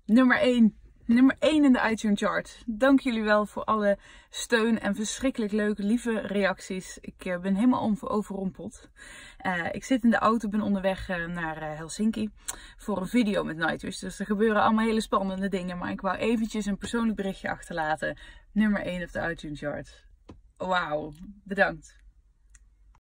Nummer 1. Nummer 1 in de iTunes chart. Dank jullie wel voor alle steun en verschrikkelijk leuke, lieve reacties. Ik ben helemaal overrompeld. Ik zit in de auto, ben onderweg naar Helsinki voor een video met Nightwish. Dus er gebeuren allemaal hele spannende dingen. Maar ik wou eventjes een persoonlijk berichtje achterlaten. Nummer 1 op de iTunes chart. Wauw, bedankt.